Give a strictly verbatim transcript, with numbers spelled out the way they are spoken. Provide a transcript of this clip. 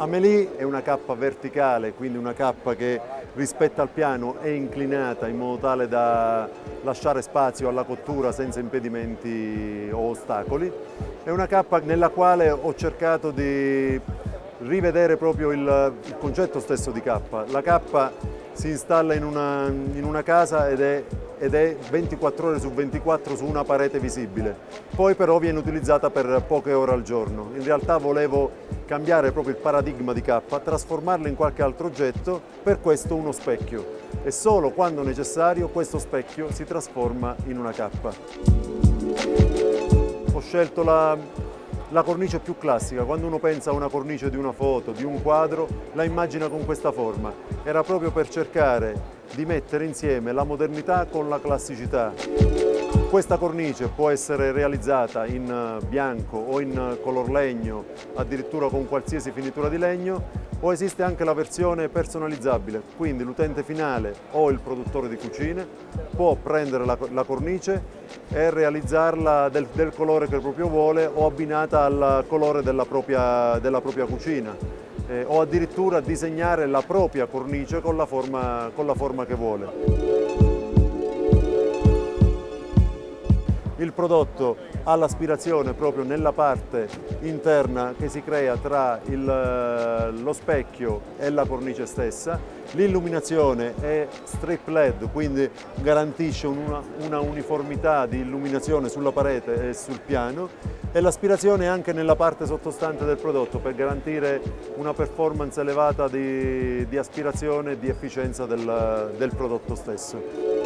Amélie è una cappa verticale, quindi una cappa che rispetto al piano è inclinata in modo tale da lasciare spazio alla cottura senza impedimenti o ostacoli. È una cappa nella quale ho cercato di rivedere proprio il, il concetto stesso di cappa. La cappa si installa in una, in una casa ed è, ed è ventiquattro ore su ventiquattro su una parete visibile, poi però viene utilizzata per poche ore al giorno. In realtà volevo cambiare proprio il paradigma di cappa, trasformarla in qualche altro oggetto, per questo uno specchio, e solo quando necessario questo specchio si trasforma in una cappa. Ho scelto la La cornice più classica. Quando uno pensa a una cornice di una foto, di un quadro, la immagina con questa forma. Era proprio per cercare di mettere insieme la modernità con la classicità. Questa cornice può essere realizzata in bianco o in color legno, addirittura con qualsiasi finitura di legno, o esiste anche la versione personalizzabile, quindi l'utente finale o il produttore di cucine può prendere la, la cornice e realizzarla del, del colore che proprio vuole o abbinata al colore della propria, della propria cucina, eh, o addirittura disegnare la propria cornice con la forma, con la forma che vuole. Il prodotto ha l'aspirazione proprio nella parte interna che si crea tra il, lo specchio e la cornice stessa. L'illuminazione è strip L E D, quindi garantisce una, una uniformità di illuminazione sulla parete e sul piano, e l'aspirazione è anche nella parte sottostante del prodotto per garantire una performance elevata di, di aspirazione e di efficienza del, del prodotto stesso.